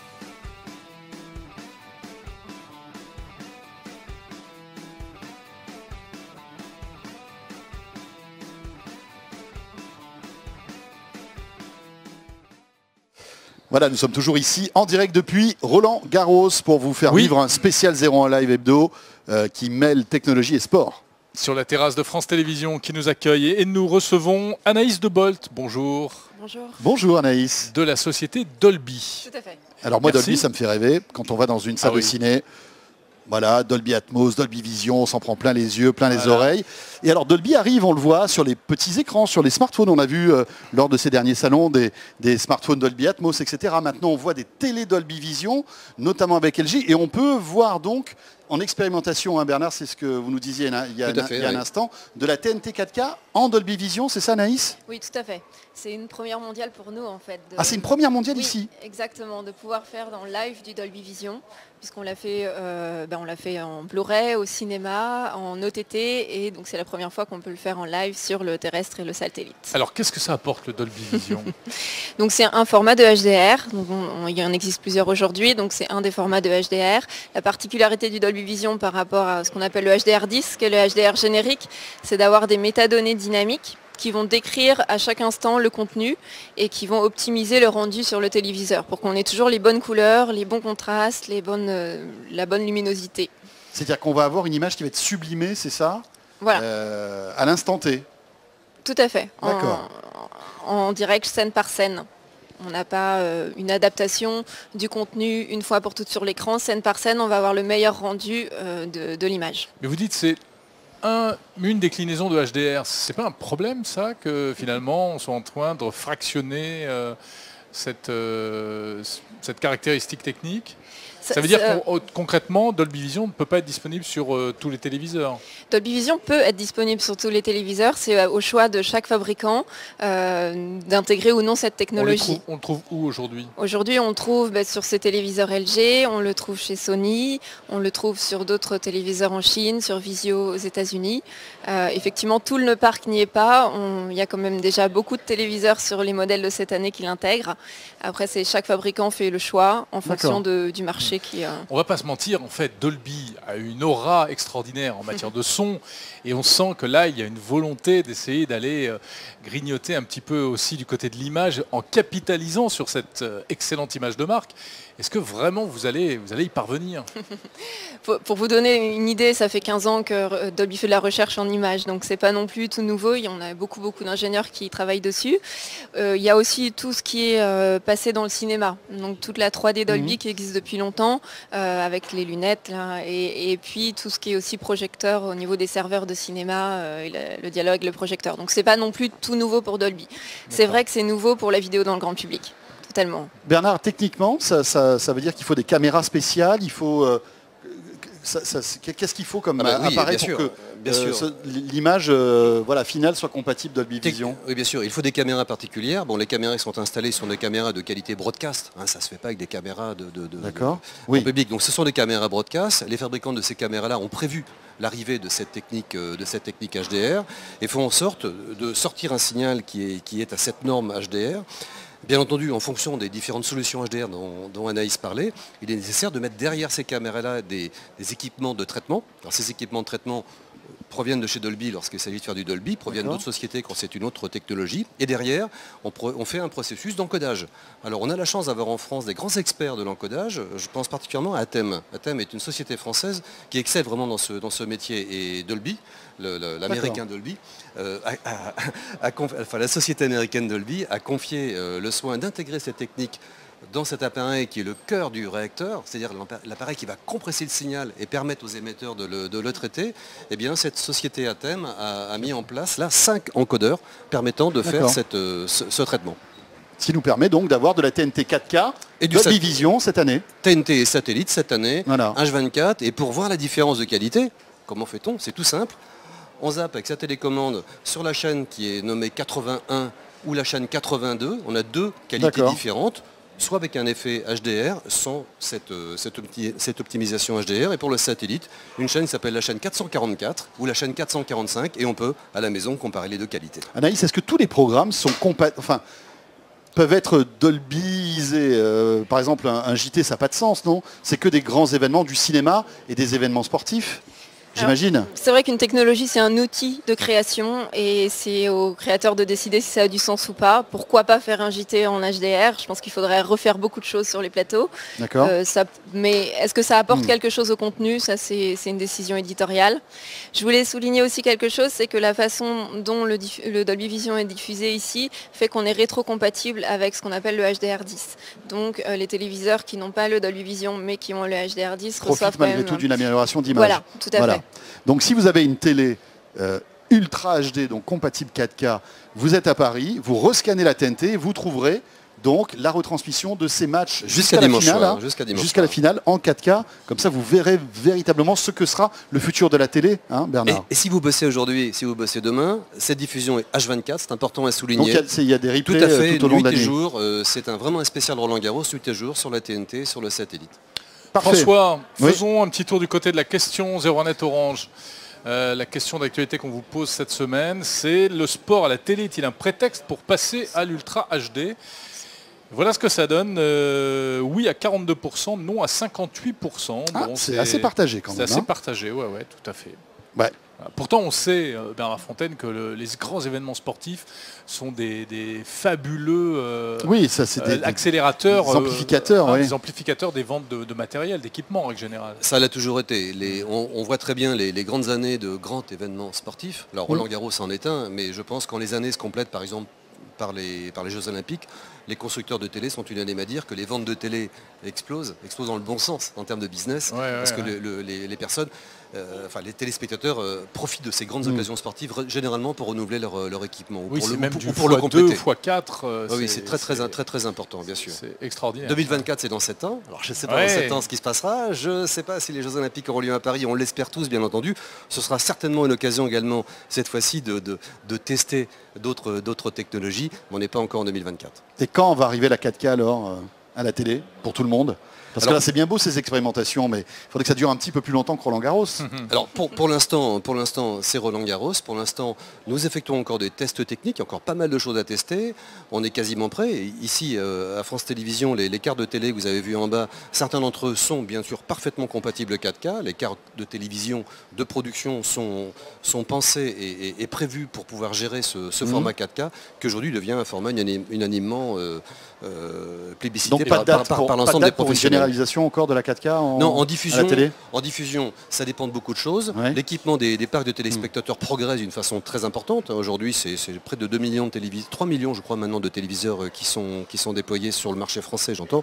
Voilà, nous sommes toujours ici en direct depuis Roland Garros pour vous faire Oui. vivre un spécial zéro un live hebdo euh, qui mêle technologie et sport. Sur la terrasse de France Télévisions qui nous accueille et nous recevons Anaïs Debolt. Bonjour. Bonjour. Bonjour Anaïs. De la société Dolby. Tout à fait. Alors moi Merci. Dolby ça me fait rêver quand on va dans une salle Ah oui. de ciné. Voilà, Dolby Atmos, Dolby Vision, on s'en prend plein les yeux, plein les Voilà. oreilles. Et alors Dolby arrive, on le voit, sur les petits écrans, sur les smartphones. On a vu euh, lors de ces derniers salons des, des smartphones Dolby Atmos, et cetera. Maintenant, on voit des télé Dolby Vision, notamment avec L G. Et on peut voir donc, en expérimentation, hein, Bernard, c'est ce que vous nous disiez il y a, Tout à un, fait, il y a un oui. instant, de la T N T quatre K en Dolby Vision, c'est ça Anaïs? Oui, tout à fait. C'est une première mondiale pour nous en fait. de- Ah, c'est une première mondiale Oui, ici? exactement, de pouvoir faire dans le live du Dolby Vision, puisqu'on l'a fait, euh, ben, on l'a fait en Blu-ray, au cinéma, en O T T, et donc c'est la première fois qu'on peut le faire en live sur le terrestre et le satellite. Alors qu'est-ce que ça apporte le Dolby Vision? Donc c'est un format de H D R, donc on- on- il y en existe plusieurs aujourd'hui, donc c'est un des formats de H D R. La particularité du Dolby Vision par rapport à ce qu'on appelle le H D R dix, qui est le H D R générique, c'est d'avoir des métadonnées dynamiques qui vont décrire à chaque instant le contenu et qui vont optimiser le rendu sur le téléviseur pour qu'on ait toujours les bonnes couleurs, les bons contrastes, les bonnes, euh, la bonne luminosité. C'est-à-dire qu'on va avoir une image qui va être sublimée, c'est ça? Voilà, Euh, à l'instant T. tout à fait. En, D'accord. en direct, scène par scène. On n'a pas euh, une adaptation du contenu une fois pour toutes sur l'écran. Scène par scène, on va avoir le meilleur rendu euh, de, de l'image. Mais vous dites c'est un, une déclinaison de H D R. C'est pas un problème ça que finalement on soit en train de fractionner euh, cette, euh, cette caractéristique technique? Ça veut dire Ça- qu'on- concrètement Dolby Vision ne peut pas être disponible sur euh, tous les téléviseurs. Dolby Vision peut être disponible sur tous les téléviseurs. C'est euh, au choix de chaque fabricant euh, d'intégrer ou non cette On le technologie. trouve, on le trouve où aujourd'hui? Aujourd'hui, on le trouve bah, sur ces téléviseurs L G, on le trouve chez Sony, on le trouve sur d'autres téléviseurs en Chine, sur Vizio aux États-Unis. Euh, effectivement, tout le parc n'y est pas. On- Il y a quand même déjà beaucoup de téléviseurs sur les modèles de cette année qui l'intègrent. Après, c'est chaque fabricant fait le choix en fonction de- du marché qui. euh, On va pas se mentir, en fait, Dolby a une aura extraordinaire en matière de son et on sent que là, il y a une volonté d'essayer d'aller euh, grignoter un petit peu aussi du côté de l'image en capitalisant sur cette euh, excellente image de marque. Est-ce que vraiment vous allez, vous allez y parvenir? Pour, pour vous donner une idée, ça fait quinze ans que euh, Dolby fait de la recherche en images, donc c'est pas non plus tout nouveau. Il y en a beaucoup beaucoup d'ingénieurs qui travaillent dessus. Euh, il y a aussi tout ce qui est euh, passé dans le cinéma, donc toute la trois D Dolby Mhm. qui existe depuis longtemps, euh, avec les lunettes, là, et, et puis tout ce qui est aussi projecteur au niveau des serveurs de cinéma, euh, et le, le dialogue avec le projecteur. Donc c'est pas non plus tout nouveau pour Dolby. C'est D'accord. vrai que c'est nouveau pour la vidéo dans le grand public, totalement. Bernard, techniquement, ça, ça- ça veut dire qu'il faut des caméras spéciales, il faut... euh, ça- ça- qu'est-ce qu'il faut comme Ah bah oui, appareil bien pour sûr, que bien euh, sûr. ce- l'image euh, voilà, finale soit compatible Dolby Tec- Vision? Oui, bien sûr, il faut des caméras particulières. Bon, les caméras qui sont installées sont des caméras de qualité broadcast. Hein, ça ne se fait pas avec des caméras de, de- de- D'accord. de- Oui. en public. Donc ce sont des caméras broadcast. Les fabricants de ces caméras-là ont prévu l'arrivée de cette technique, euh, de cette technique H D R et font en sorte de sortir un signal qui est, qui est à cette norme H D R. Bien entendu, en fonction des différentes solutions H D R dont, dont Anaïs parlait, il est nécessaire de mettre derrière ces caméras-là des, des équipements de traitement. Alors ces équipements de traitement proviennent de chez Dolby lorsqu'il s'agit de faire du Dolby, proviennent D'accord. d'autres sociétés quand c'est une autre technologie. Et derrière, on, pro- on fait un processus d'encodage. Alors on a la chance d'avoir en France des grands experts de l'encodage. Je pense particulièrement à Atem. Atem est une société française qui excelle vraiment dans ce, dans ce métier. Et Dolby, le- le- l'américain Dolby, euh, a- a- a conf- enfin, la société américaine Dolby a confié euh, le soin d'intégrer cette technique dans cet appareil qui est le cœur du réacteur, c'est-à-dire l'empa- l'appareil qui va compresser le signal et permettre aux émetteurs de le, de le traiter, eh bien cette société Atem a, a mis en place là cinq encodeurs permettant de faire D'accord. cette, euh, ce, ce traitement. Ce qui nous permet donc d'avoir de la T N T quatre K Et du Dolby sat- Vision cette année. T N T et satellite cette année, Voilà. H vingt-quatre, et pour voir la différence de qualité, comment fait-on? C'est tout simple. On zappe avec sa télécommande sur la chaîne qui est nommée quatre-vingt-un ou la chaîne quatre-vingt-deux. On a deux qualités D'accord. différentes, soit avec un effet H D R, sans cette, euh, cette, opti- cette optimisation H D R. Et pour le satellite, une chaîne qui s'appelle la chaîne quatre cent quarante-quatre ou la chaîne quatre cent quarante-cinq, et on peut à la maison comparer les deux qualités. Anaïs, est-ce que tous les programmes sont compa- enfin, peuvent être Dolbyisés euh, Par exemple, un, un J T, ça n'a pas de sens, non? C'est que des grands événements du cinéma et des événements sportifs. j'imagine. C'est vrai qu'une technologie, c'est un outil de création et c'est aux créateurs de décider si ça a du sens ou pas. Pourquoi pas faire un J T en H D R? Je pense qu'il faudrait refaire beaucoup de choses sur les plateaux. D'accord. Euh, ça- mais est-ce que ça apporte Hmm. quelque chose au contenu? Ça, c'est c'est une décision éditoriale. Je voulais souligner aussi quelque chose, c'est que la façon dont le, diff- le Dolby Vision est diffusé ici fait qu'on est rétrocompatible avec ce qu'on appelle le H D R dix. Donc euh, les téléviseurs qui n'ont pas le Dolby Vision mais qui ont le H D R dix reçoivent Profite quand malgré même... tout d'une amélioration d'image. Voilà, tout à Voilà. fait. Donc si vous avez une télé euh, Ultra H D, donc compatible quatre K, vous êtes à Paris, vous rescannez la T N T, vous trouverez donc la retransmission de ces matchs Jusqu'à jusqu'à la dimanche finale, soir, hein, jusqu'à dimanche jusqu'à la soir. finale en quatre K. Comme ça, vous verrez véritablement ce que sera le futur de la télé, hein, Et, Bernard. et si vous bossez aujourd'hui, si vous bossez demain, cette diffusion est H vingt-quatre, c'est important à Donc souligner. il y a- c'est- il y, a des Tout replays à fait, euh, tout au long nuit de et l'année. jour. euh, c'est un, vraiment un spécial Roland Garros, nuit et jour, sur la T N T, sur le satellite. Parfait. François, Oui. faisons un petit tour du côté de la question zéro un net Orange. Euh, la question d'actualité qu'on vous pose cette semaine, c'est le sport à la télé est-il un prétexte pour passer à l'Ultra H D? Voilà ce que ça donne. Euh, oui à quarante-deux pour cent, non à cinquante-huit pour cent. Ah, Bon, c'est assez partagé quand C'est même. assez hein. partagé, ouais, ouais, tout à fait. Ouais. Voilà. Pourtant, on sait, euh, Bernard Fontaine, que le- les grands événements sportifs sont des, des fabuleux euh, Oui, ça c'est euh, des, accélérateurs, des amplificateurs, euh, oui. des amplificateurs des ventes de, de matériel, d'équipement en règle générale. Ça l'a toujours été. Les- on, on voit très bien les, les grandes années de grands événements sportifs. Alors Roland Garros en est un, mais je pense quand les années se complètent, par exemple, par les, par les Jeux Olympiques, les constructeurs de télé sont unanimes à dire que les ventes de télé explosent, explosent dans le bon sens en termes de business, Ouais, ouais, parce que ouais. le- le- les, les personnes, euh, enfin les téléspectateurs euh, profitent de ces grandes Mm. occasions sportives re- généralement pour renouveler leur, leur équipement ou Oui, pour c'est le, même ou du pour le fois deux, compléter. fois quatre. euh, Ah oui, c'est très très, très très important, bien sûr. C'est extraordinaire. deux mille vingt-quatre, c'est dans sept ans. Alors je ne sais pas Ouais. dans sept ans ce qui se passera. Je ne sais pas si les Jeux Olympiques auront lieu à Paris. On l'espère tous, bien entendu. Ce sera certainement une occasion également, cette fois-ci, de, de- de tester d'autres d'autres technologies. Mais on n'est pas encore en deux mille vingt-quatre. Et quand va arriver la quatre K alors euh, à la télé pour tout le monde? Parce que Alors- là c'est bien beau ces expérimentations, mais il faudrait que ça dure un petit peu plus longtemps que Roland Garros. Alors pour, pour l'instant, pour l'instant, c'est Roland Garros. Pour l'instant, nous effectuons encore des tests techniques, il y a encore pas mal de choses à tester. On est quasiment prêt. Et ici, euh, à France Télévisions, les, les cartes de télé que vous avez vues en bas, certains d'entre eux sont bien sûr parfaitement compatibles quatre K. Les cartes de télévision de production sont, sont pensées et, et- et prévues pour pouvoir gérer ce, ce Mhm. format quatre K, qui aujourd'hui devient un format unanim- unanimement euh, euh, plébiscité Donc pas par, de date par- par- pour, par pas de l'ensemble des date pour une professionnels. généralisation encore de la quatre K en, Non, en à diffusion, la télé. en diffusion, ça dépend de beaucoup de choses. Ouais. L'équipement des, des parcs de téléspectateurs progresse d'une façon très importante. Aujourd'hui, c'est c'est près de deux millions de téléviseurs, trois millions, je crois, maintenant de téléviseurs euh, qui sont, qui sont déployés sur le marché français, j'entends.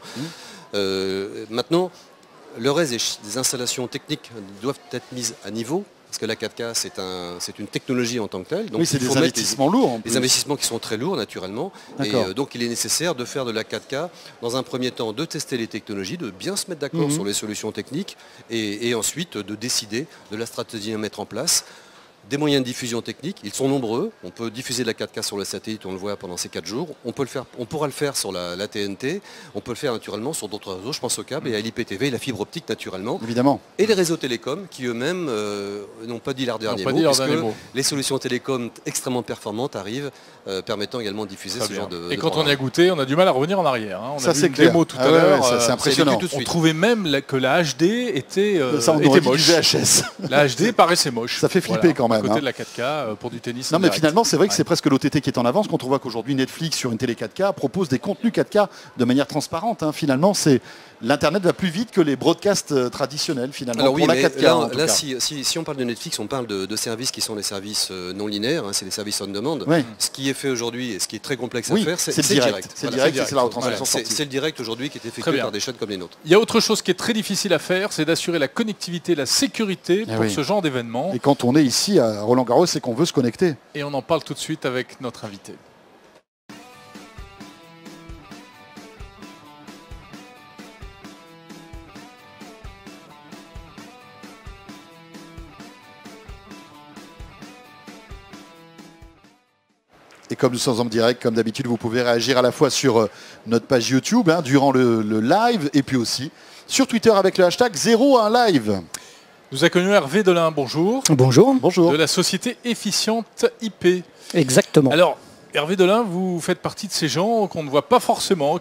Euh, maintenant, le reste des, ch- des installations techniques doivent être mises à niveau. Parce que la quatre K, c'est un, c'est une technologie en tant que telle. Donc Oui, c'est il faut des mettre les- investissements lourds. en des plus. investissements qui sont très lourds naturellement. Et D'accord. euh, donc il est nécessaire de faire de la quatre K, dans un premier temps, de tester les technologies, de bien se mettre d'accord Mhm. sur les solutions techniques et, et ensuite de décider de la stratégie à mettre en place. Des moyens de diffusion technique, ils sont nombreux. On peut diffuser de la quatre K sur le satellite, on le voit pendant ces quatre jours. On, peut le faire, on pourra le faire sur la, la T N T. On peut le faire naturellement sur d'autres réseaux. Je pense au câble et à l'I P T V et la fibre optique naturellement. Évidemment. Et les réseaux télécoms qui eux-mêmes euh, n'ont pas dit leur dernier pas mot. dit leur puisque dernier mot. Les solutions télécoms extrêmement performantes arrivent, euh, permettant également de diffuser Très ce bien. genre de Et de quand on y a programme. goûté, on a du mal à revenir en arrière. hein. On Ça, a vu c'est une clair. démo tout à Ah ouais, l'heure. ouais, ça, euh, c'est impressionnant. vécu tout de On suite. trouvait même la- que la H D était, euh, ça on était aurait dit du moche. V H S. La H D paraissait moche. Ça fait flipper quand même, À côté hein. de la quatre K euh, pour du tennis. Non en mais direct. finalement c'est vrai que Ouais. c'est presque l'O T T qui est en avance quand on voit qu'aujourd'hui Netflix sur une télé quatre K propose des contenus quatre K de manière transparente. hein. Finalement c'est l'internet va plus vite que les broadcasts euh, traditionnels finalement Alors oui, pour la mais quatre K. là, en tout là, cas. si, si- si on parle de Netflix, on parle de, de services qui sont des services euh, non linéaires, hein, c'est des services on demand. Ouais. Ce qui est fait aujourd'hui et ce qui est très complexe Oui, à faire, c'est c'est le c'est le direct. direct. C'est le Voilà, direct, c'est la retransmission Voilà, c'est sportive. c'est le direct aujourd'hui qui est Très effectué bien. par des chaînes comme les nôtres. Il y a autre chose qui est très difficile à faire, c'est d'assurer la connectivité, la sécurité Eh pour oui. ce genre d'événement. Et quand on est ici à Roland Garros c'est qu'on veut se connecter. Et on en parle tout de suite avec notre invité. Et comme nous sommes en direct, comme d'habitude, vous pouvez réagir à la fois sur euh, notre page YouTube hein, durant le, le live et puis aussi sur Twitter avec le hashtag zéro un live. Nous accueillons Hervé Delin, bonjour, Bonjour. Bonjour. de la société Efficiente I P. Exactement. Alors, Hervé Delin, vous faites partie de ces gens qu'on ne voit pas forcément, qui sont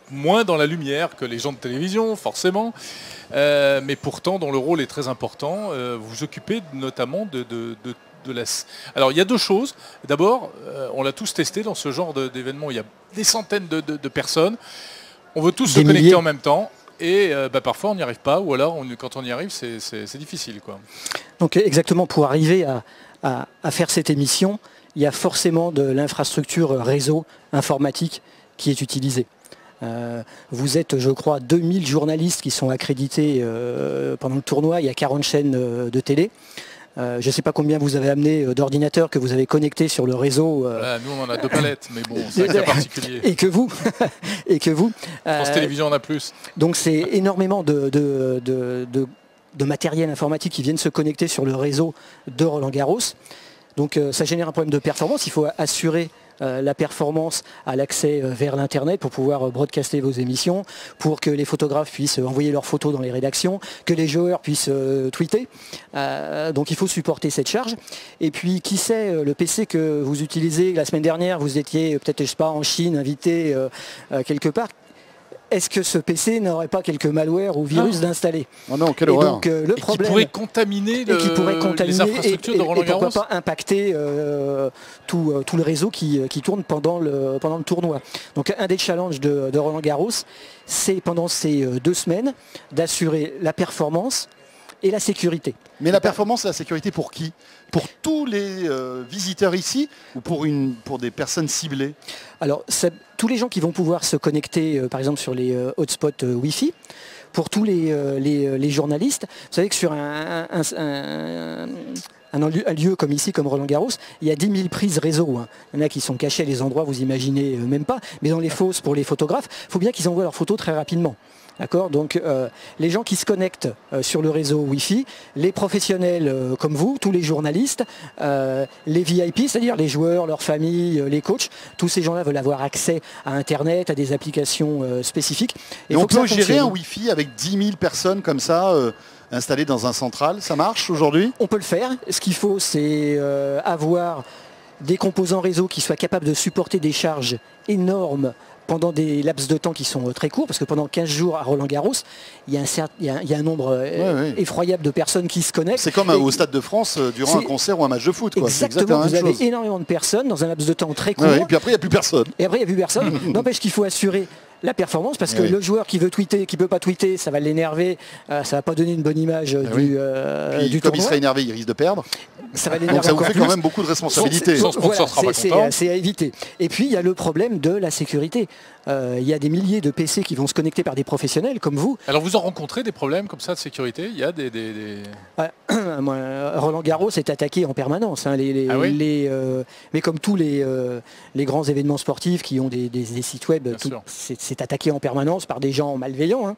moins dans la lumière que les gens de télévision, forcément, euh, mais pourtant dont le rôle est très important. Euh, vous vous occupez notamment de, de, de, de la... Alors il y a deux choses. D'abord, euh, on l'a tous testé dans ce genre d'événement. Il y a des centaines de, de, de personnes. On veut tous Des se connecter milliers. en même temps. Et euh, bah, parfois on n'y arrive pas, ou alors on, quand on y arrive, c'est difficile, quoi. Donc exactement, pour arriver à, à, à faire cette émission, il y a forcément de l'infrastructure réseau informatique qui est utilisée. Euh, vous êtes, je crois, deux mille journalistes qui sont accrédités euh, pendant le tournoi. Il y a quarante chaînes euh, de télé. Euh, je ne sais pas combien vous avez amené euh, d'ordinateurs que vous avez connectés sur le réseau. Euh, voilà, nous on en a deux palettes, mais bon, c'est un cas particulier. Et que vous, et que vous. France euh, Télévisions en a plus. Donc c'est énormément de, de, de, de, de matériel informatique qui viennent se connecter sur le réseau de Roland Garros. Donc euh, ça génère un problème de performance. Il faut assurer euh, la performance à l'accès euh, vers l'Internet pour pouvoir euh, broadcaster vos émissions, pour que les photographes puissent euh, envoyer leurs photos dans les rédactions, que les joueurs puissent euh, tweeter. Euh, donc il faut supporter cette charge. Et puis qui sait, euh, le P C que vous utilisez la semaine dernière, vous étiez euh, peut-être, je sais pas, en Chine, invité euh, euh, quelque part. Est-ce que ce P C n'aurait pas quelques malwares ou virus d'installer? Oh non, quelle Et horreur. donc euh, le Et problème, qui pourrait contaminer, le, et qui pourrait les contaminer infrastructures et, de et- Roland et pourquoi Garros. pas impacter euh, tout, euh, tout le réseau qui, qui tourne pendant le, pendant le tournoi. Donc un des challenges de, de Roland Garros, c'est pendant ces euh, deux semaines d'assurer la performance et la sécurité. Mais la performance et la sécurité pour qui? Pour tous les euh, visiteurs ici ou pour, une, pour des personnes ciblées? Alors, ça- tous les gens qui vont pouvoir se connecter, euh, par exemple, sur les euh, hotspots euh, Wi-Fi, pour tous les, euh, les, euh, les journalistes, vous savez que sur un, un- un- un lieu, un lieu comme ici, comme Roland Garros, il y a dix mille prises réseau. Hein. Il y en a qui sont cachées à des endroits, vous imaginez euh, même pas, mais dans les fosses, pour les photographes, il faut bien qu'ils envoient leurs photos très rapidement. D'accord. Donc euh, les gens qui se connectent euh, sur le réseau Wi-Fi, les professionnels euh, comme vous, tous les journalistes, euh, les V I P, c'est-à-dire les joueurs, leurs familles, euh, les coachs, tous ces gens-là veulent avoir accès à Internet, à des applications euh, spécifiques. Et faut on que ça peut gérer fonctionne. un Wi-Fi avec dix mille personnes comme ça, euh, installées dans un central. Ça marche aujourd'hui? On peut le faire. Ce qu'il faut, c'est euh, avoir des composants réseau qui soient capables de supporter des charges énormes pendant des laps de temps qui sont euh, très courts, parce que pendant quinze jours à Roland-Garros, il y a un, cer- il y a, il y a un nombre euh, Ouais, ouais. effroyable de personnes qui se connectent. C'est comme Et- euh, au Stade de France euh, durant un C'est- concert ou un match de foot. Quoi. C'est Exactement, vous la même avez chose. énormément de personnes dans un laps de temps très court, Ouais, et puis après, il n'y a plus personne. et après il n'y a plus personne. N'empêche qu'il faut assurer la performance, parce que Oui. le joueur qui veut tweeter, qui ne peut pas tweeter, ça va l'énerver, euh, ça ne va pas donner une bonne image euh, Ah du, oui. euh, Puis, du comme il tournoi. serait énervé, il risque de perdre. Ça va Donc l'énerver ça vous encore fait plus. quand même beaucoup de responsabilités. Son sponsor Voilà, sera pas c'est- content. c'est c'est à éviter. Et puis il y a le problème de la sécurité. Euh, il y a des milliers de P C qui vont se connecter par des professionnels comme vous. Alors vous en rencontrez des problèmes comme ça de sécurité? Il y a des... des- des- Ouais, moi, Roland Garros est attaqué en permanence. hein. Les, les- Ah oui les, euh, mais comme tous les, euh, les grands événements sportifs qui ont des, des- des sites web, Bien tout- sûr. c'est c'est attaqué en permanence par des gens malveillants. hein.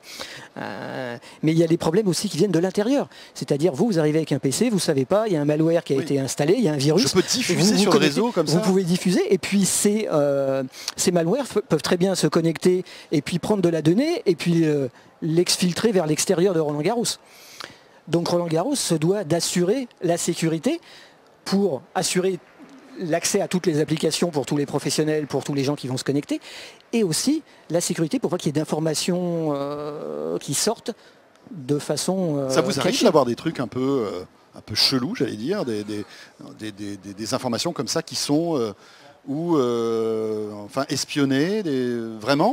Euh, mais il y a des problèmes aussi qui viennent de l'intérieur. C'est-à-dire, vous, vous arrivez avec un P C, vous ne savez pas, il y a un malware qui a Oui. été installé, il y a un virus. Je peux diffuser Vous vous sur le connectez, réseau comme vous ça. pouvez diffuser, et puis ces, euh, ces malwares f- peuvent très bien se connecter et puis prendre de la donnée et puis euh, l'exfiltrer vers l'extérieur de Roland Garros. Donc Roland Garros se doit d'assurer la sécurité pour assurer l'accès à toutes les applications pour tous les professionnels, pour tous les gens qui vont se connecter, et aussi la sécurité pour pas qu'il y ait d'informations euh, qui sortent de façon euh, Ça vous arrive cachée. d'avoir des trucs un peu, euh, un peu chelous, j'allais dire, des, des, des- des- des- des informations comme ça qui sont euh, ou euh, enfin espionnées, des- vraiment?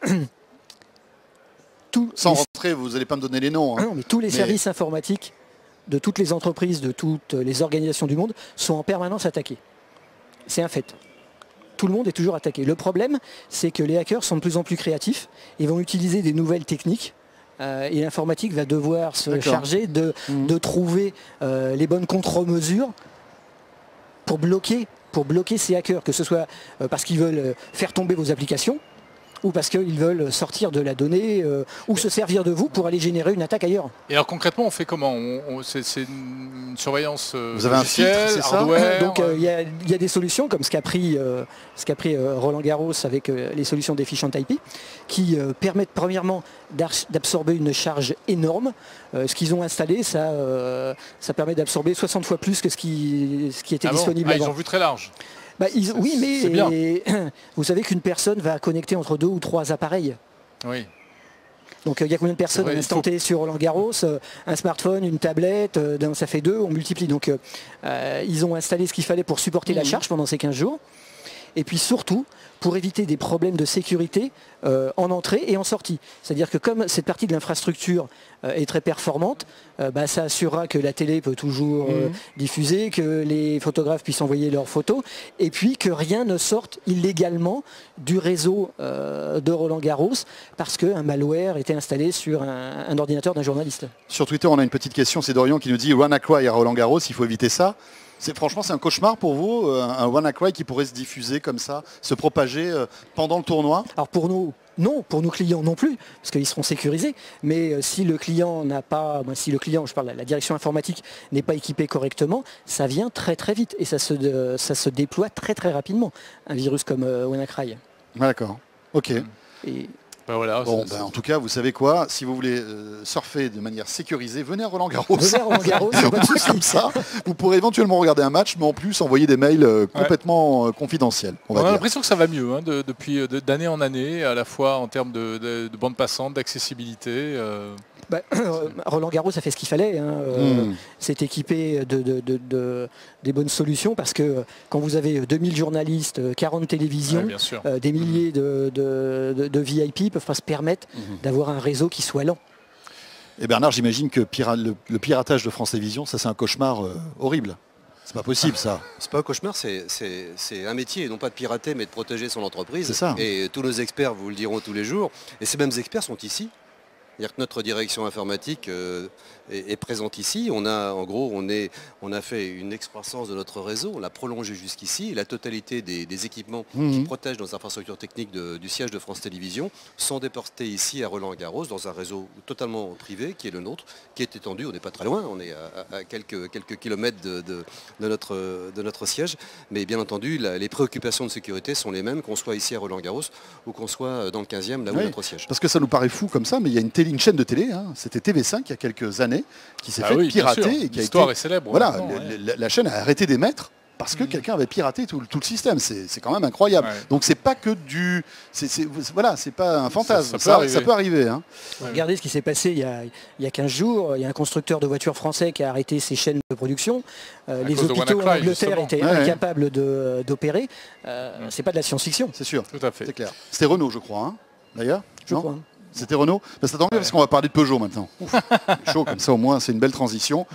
Tous Sans les- rentrer, vous n'allez pas me donner les noms. Ah hein. non, mais tous les Mais- services informatiques de toutes les entreprises, de toutes les organisations du monde sont en permanence attaqués. C'est un fait. Tout le monde est toujours attaqué. Le problème, c'est que les hackers sont de plus en plus créatifs. Ils vont utiliser des nouvelles techniques. euh, et l'informatique va devoir se D'accord. charger de, Mhm. de trouver euh, les bonnes contre-mesures pour bloquer, pour bloquer ces hackers, que ce soit euh, parce qu'ils veulent euh, faire tomber vos applications, ou parce qu'ils veulent sortir de la donnée, euh, ou se servir de vous pour aller générer une attaque ailleurs. Et alors concrètement, on fait comment? On- on- C'est c'est une surveillance euh, Vous avez un logicielle, filtre, c'est ça? hardware? Donc euh, il y, a- il y a des solutions comme ce qu'a pris, euh, ce qu'a pris euh, Roland Garros avec euh, les solutions d'Efficient I P qui euh, permettent premièrement d'ar- d'absorber une charge énorme. Euh, ce qu'ils ont installé, ça, euh, ça permet d'absorber soixante fois plus que ce qui, ce qui était Ah bon disponible Ah, ils avant. ont vu très large. Bah, ils- C'est- oui, c'est bien. mais vous savez qu'une personne va connecter entre deux ou trois appareils. Oui. Donc il y a combien de personnes vrai, à il l'instant faut- T sur Roland Garros, euh, un smartphone, une tablette, euh, donc ça fait deux, on multiplie. Donc euh, euh, ils ont installé ce qu'il fallait pour supporter la charge pendant ces quinze jours. Et puis surtout, pour éviter des problèmes de sécurité euh, en entrée et en sortie. C'est-à-dire que comme cette partie de l'infrastructure euh, est très performante, euh, bah, ça assurera que la télé peut toujours euh, diffuser, que les photographes puissent envoyer leurs photos, et puis que rien ne sorte illégalement du réseau euh, de Roland Garros, parce qu'un malware était installé sur un, un ordinateur d'un journaliste. Sur Twitter, on a une petite question, c'est Dorian qui nous dit WannaCry à Roland Garros, il faut éviter ça. C'est, franchement, c'est un cauchemar pour vous, euh, un WannaCry qui pourrait se diffuser comme ça, se propager euh, pendant le tournoi. Alors pour nous, non, pour nos clients non plus, parce qu'ils seront sécurisés. Mais euh, si le client n'a pas, ben, si le client, je parle, la direction informatique n'est pas équipée correctement, ça vient très très vite et ça se, euh, ça se déploie très très rapidement. Un virus comme euh, WannaCry. Ah, d'accord. Ok. Et Ben voilà, Bon, c'est- ben, en tout cas, vous savez quoi, si vous voulez euh, surfer de manière sécurisée, venez à Roland Garros. Venez à Roland Garros, y a pas de souci. Comme ça, vous pourrez éventuellement regarder un match, mais en plus envoyer des mails euh, complètement euh, confidentiels. On on va a dire. l'impression que ça va mieux hein, de- depuis euh, de- d'année en année, à la fois en termes de, de- de bande passante, d'accessibilité. euh. bah, Roland Garros a fait ce qu'il fallait. Hein, euh, Mm. C'est équipé de, de- de- de- des bonnes solutions parce que quand vous avez deux mille journalistes, quarante télévisions, Ouais, bien sûr. euh, des milliers de, de- de- de V I P ne peuvent pas se permettre Mhm. d'avoir un réseau qui soit lent. Et Bernard, j'imagine que pira- le, le piratage de France Télévisions, ça c'est un cauchemar euh, horrible. C'est pas possible ça. C'est pas un cauchemar, c'est- c'est c'est un métier, non pas de pirater, mais de protéger son entreprise. C'est ça. Et tous nos experts vous le diront tous les jours. Et ces mêmes experts sont ici. C'est-à-dire que notre direction informatique euh, est, est présente ici. On a, en gros, on, est, on a fait une excroissance de notre réseau, on l'a prolongé jusqu'ici. Et la totalité des, des équipements qui Mhm. protègent nos infrastructures techniques de- du siège de France Télévisions sont déportés ici à Roland-Garros dans un réseau totalement privé qui est le nôtre, qui est étendu. On n'est pas très loin, on est à, à- à quelques, quelques kilomètres de, de- de notre, de notre siège. Mais bien entendu, la- les préoccupations de sécurité sont les mêmes, qu'on soit ici à Roland-Garros ou qu'on soit dans le quinzième, là où Oui. est notre siège. Parce que ça nous paraît fou comme ça, mais il y a une, télé, une chaîne de télé, hein, c'était T V cinq il y a quelques années, qui s'est Ah fait oui, bien pirater sûr. et qui a L'histoire été... est célèbre. Voilà, maintenant, le- ouais. le- la, la chaîne a arrêté d'émettre parce que Mhm. quelqu'un avait piraté tout, le- tout le système. C'est c'est quand même incroyable. Ouais. Donc c'est pas que du... c'est- c'est- voilà, c'est pas un fantasme. ça peut Ça, arriver. ça peut arriver. Hein. Ouais. Regardez ce qui s'est passé il y, a, il y a quinze jours. Il y a un constructeur de voitures français qui a arrêté ses chaînes de production. Euh, À les cause de hôpitaux en WannaCry, Angleterre justement. étaient Ouais, ouais. incapables de- d'opérer. Euh, Mm. C'est pas de la science-fiction, C'est sûr, Tout à fait. c'est clair. C'était Renault, je crois, hein, d'ailleurs. je Non crois. C'était Renault. Bah, ça tombe bien parce qu'on va parler de Peugeot maintenant. Ouf, c'est chaud comme ça, au moins c'est une belle transition.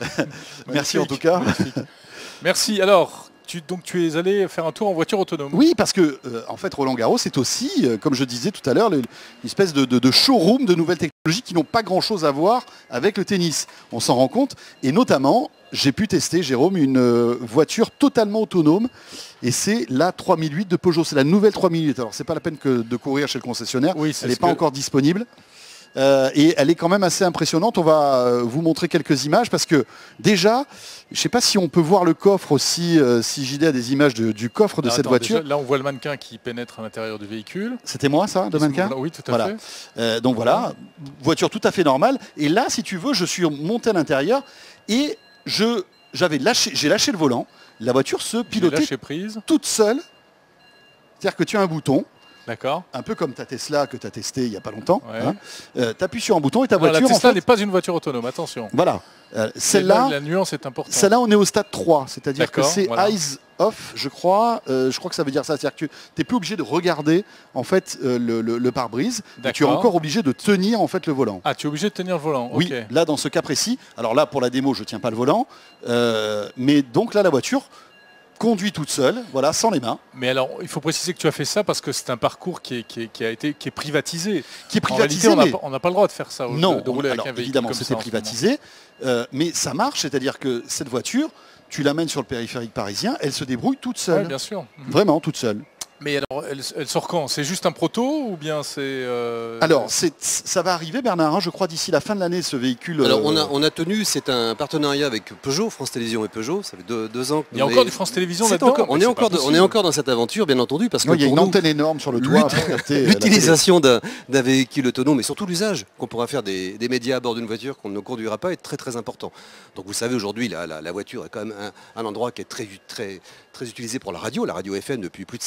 Merci en tout cas. Magnifique. Merci. Alors, tu, donc tu es allé faire un tour en voiture autonome. Oui, parce que euh, en fait Roland Garros c'est aussi, euh, comme je disais tout à l'heure, le- une espèce de, de- de showroom de nouvelles technologies qui n'ont pas grand-chose à voir avec le tennis. On s'en rend compte. Et notamment, j'ai pu tester, Jérôme, une euh, voiture totalement autonome. Et c'est la trois mille huit de Peugeot. C'est la nouvelle trois mille huit. Alors c'est pas la peine que de courir chez le concessionnaire. Oui, c'est Elle n'est ce pas que- encore disponible. Euh, et elle est quand même assez impressionnante. On va euh, vous montrer quelques images parce que déjà, je ne sais pas si on peut voir le coffre aussi, euh, si J D a des images de- du coffre de Alors, cette attends, voiture. déjà, là, on voit le mannequin qui pénètre à l'intérieur du véhicule. C'était moi ça, le mannequin? Oui, tout à Voilà. fait. Euh, donc voilà, voiture tout à fait normale. Et là, si tu veux, je suis monté à l'intérieur et je, j'avais lâché, j'ai lâché le volant. La voiture se J'ai pilotait lâché prise. toute seule. C'est-à-dire que tu as un bouton, D'accord. un peu comme ta Tesla que tu as testé il n'y a pas longtemps. Ouais. tu appuies sur un bouton et ta Alors, voiture, la Tesla en fait, n'est pas une voiture autonome, attention. voilà. Euh, Là, celle-là, la nuance est importante. celle-là, on est au stade trois. C'est-à-dire que D'accord, c'est voilà. eyes off, je crois. Euh, je crois que ça veut dire ça. C'est-à-dire que tu n'es plus obligé de regarder en fait euh, le, le- le pare-brise. Et tu es D'accord. encore obligé de tenir en fait le volant. Ah, tu es obligé de tenir le volant. Oui, ok. là dans ce cas précis. Alors là pour la démo, je tiens pas le volant, Euh, mais donc là la voiture conduit toute seule, voilà, sans les mains, Mais alors, il faut préciser que tu as fait ça parce que c'est un parcours qui est, qui est- qui a été qui est privatisé. qui est En réalité, privatisé. on n'a mais pas, on n'a pas le droit de faire ça. de- non, de rouler avec alors, un véhicule évidemment comme c'était ça en ce moment. privatisé, euh, mais ça marche, c'est-à-dire que cette voiture, tu l'amènes sur le périphérique parisien, elle se débrouille toute seule, Oui, bien sûr. Mhm. vraiment toute seule. Mais alors, elle, elle sort quand? C'est juste un proto ou bien c'est... euh, Alors c'est, ça va arriver Bernard, hein, je crois d'ici la fin de l'année ce véhicule. Alors euh, on a, on a tenu, c'est un partenariat avec Peugeot, France Télévisions et Peugeot, ça fait deux, deux ans. Il y a qu'on encore est- du France Télévisions C'est là-dedans. encore- on, Mais est c'est encore pas de- on est possible. encore dans cette aventure, bien entendu, parce que non, il y a pour une nous, antenne énorme sur le toit. l'ut- pour capter, euh, la télé. l'utilisation d'un d'un véhicule autonome et surtout l'usage qu'on pourra faire des, des médias à bord d'une voiture qu'on ne conduira pas est très très important. Donc vous savez aujourd'hui la, la- la voiture est quand même un, un endroit qui est très, très, très utilisé pour la radio, la radio F M depuis plus de cinquante Bien ans sûr.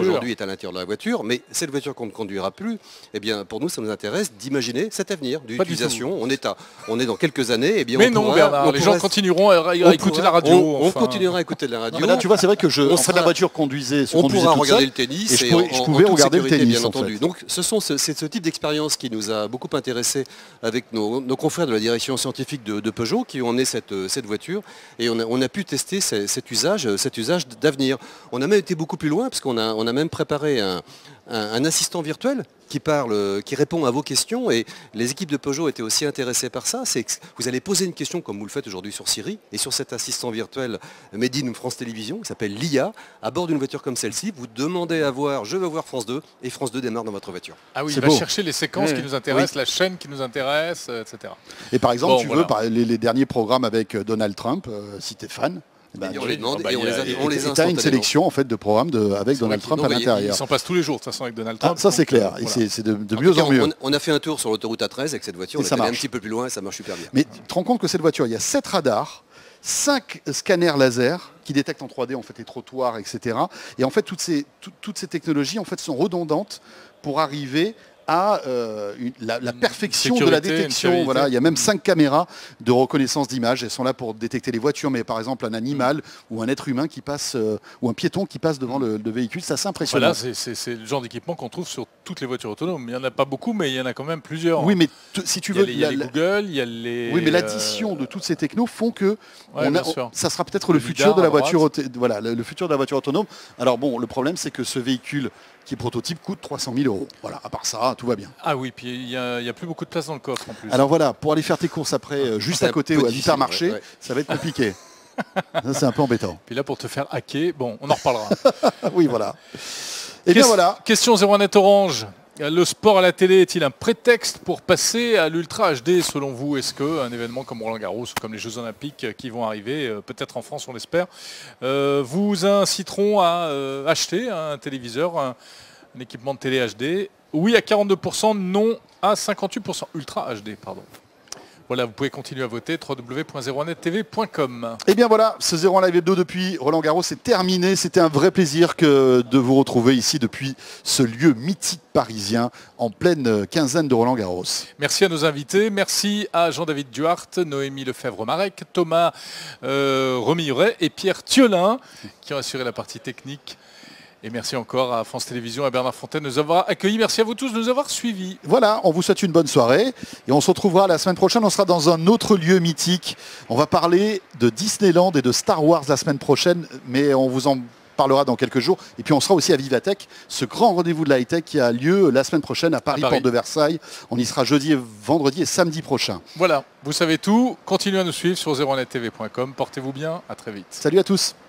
aujourd'hui est à l'intérieur de la voiture, mais cette voiture qu'on ne conduira plus, eh bien, pour nous, ça nous intéresse d'imaginer cet avenir d'utilisation. On est à, on est dans quelques années, eh bien, mais on non, pourra, Bernard, on les pourra, gens continueront à, à écouter pourra, la radio. On, enfin. on continuera à écouter la radio. Mais là, tu vois, c'est vrai que je, On en fait, sera- la voiture conduisait, se On conduisait pourra toute regarder seule, le tennis et je et pouvais, en- je en pouvais toute regarder le sécurité, tennis, bien en entendu. fait. Donc ce sont ce, c'est ce type d'expérience qui nous a beaucoup intéressé avec nos, nos confrères de la direction scientifique de, de Peugeot qui ont emmené cette, cette voiture et on a, on a pu tester ce- cet usage, cet usage d'avenir. On a même été beaucoup plus loin parce qu'on a, on a même préparé un, un- un assistant virtuel qui parle, qui répond à vos questions et les équipes de Peugeot étaient aussi intéressées par ça. C'est que vous allez poser une question comme vous le faites aujourd'hui sur Siri et sur cet assistant virtuel Made in France Télévisions qui s'appelle l'I A à bord d'une voiture comme celle-ci. Vous demandez à voir, je veux voir France deux et France deux démarre dans votre voiture. Ah oui, C'est il va beau. chercher les séquences Oui. qui nous intéressent, la chaîne qui nous intéresse, euh, et cetera. Et par exemple, Bon, tu voilà. veux, par les, les derniers programmes avec euh, Donald Trump, euh, si t'es fan, eh ben, Et on oui, les demande ah bah, et on il y les, a- a- et- on les et t'as une instantanément. sélection en fait de programmes de, avec Donald vrai Trump qu'il- à non, mais il- l'intérieur. Ils s'en passent tous les jours, de toute façon, avec Donald Ah, Trump. ça c'est donc, clair, euh, et voilà. c'est c'est de, de En mieux tout cas, en mieux. On, on a fait un tour sur l'autoroute A treize avec cette voiture, Et on est ça allé un marche. petit peu plus loin et ça marche super bien. Mais tu te rends compte que cette voiture, il y a sept radars, cinq scanners laser qui détectent en trois D en fait les trottoirs, et cetera. Et en fait toutes ces, tout- toutes ces technologies en fait sont redondantes pour arriver à euh, une- la, la Une perfection de la sécurité, une détection. fiabilité. Voilà, il y a même cinq caméras de reconnaissance d'image. Elles sont là pour détecter les voitures, mais par exemple un animal ou un être humain qui passe euh, ou un piéton qui passe devant le, le véhicule, c'est assez impressionnant. Voilà, c'est- c'est c'est le genre d'équipement qu'on trouve sur toutes les voitures autonomes. Il n'y en a pas beaucoup, mais il y en a quand même plusieurs. Oui, mais t- si tu il y a veux, les, il y a la- les la- Google, il y a les... oui, mais euh, l'addition de toutes ces technos font que ouais, on bien a- sûr. ça sera peut-être le Le futur lidar de la à droite. voiture auto- voilà, le, le futur de la voiture autonome. Alors bon, le problème c'est que ce véhicule qui est prototype coûte trois cent mille euros. Voilà, à part ça, tout va bien. Ah oui, puis il n'y a, il y a plus beaucoup de place dans le coffre en plus. Alors voilà, pour aller faire tes courses après, euh, juste C'est à un côté peu ou à difficile, l'hypermarché, ouais, ouais. ça va être compliqué. Ça, c'est un peu embêtant. Puis là, pour te faire hacker, bon, on en reparlera. Ah oui, voilà. Et bien Ques- voilà. Question zéro un net Orange. Le sport à la télé est-il un prétexte pour passer à l'Ultra H D selon vous? Est-ce qu'un événement comme Roland Garros ou comme les Jeux Olympiques qui vont arriver, euh, peut-être en France on l'espère, euh, vous inciteront à euh, acheter un téléviseur, un, un équipement de télé H D? Oui à quarante-deux pour cent, non à cinquante-huit pour cent. Ultra H D, pardon. Voilà, vous pouvez continuer à voter, w w w point zéro un net t v point com. Et bien voilà, ce zéro un live hebdo depuis Roland Garros c'est terminé. C'était un vrai plaisir que de vous retrouver ici depuis ce lieu mythique parisien en pleine quinzaine de Roland Garros. Merci à nos invités, merci à Jean-David Duhart, Noémie Lefebvre-Marec, Thomas euh, Remillet et Pierre Thiolin qui ont assuré la partie technique. Et merci encore à France Télévisions, à Bernard Fontaine de nous avoir accueillis. Merci à vous tous de nous avoir suivis. Voilà, on vous souhaite une bonne soirée et on se retrouvera la semaine prochaine. On sera dans un autre lieu mythique. On va parler de Disneyland et de Star Wars la semaine prochaine, mais on vous en parlera dans quelques jours. Et puis on sera aussi à Vivatech, ce grand rendez-vous de la high-tech qui a lieu la semaine prochaine à Paris, À Paris. porte de Versailles. On y sera jeudi, et vendredi et samedi prochain. Voilà, vous savez tout. Continuez à nous suivre sur zéro un net t v point com. Portez-vous bien, à très vite. Salut à tous.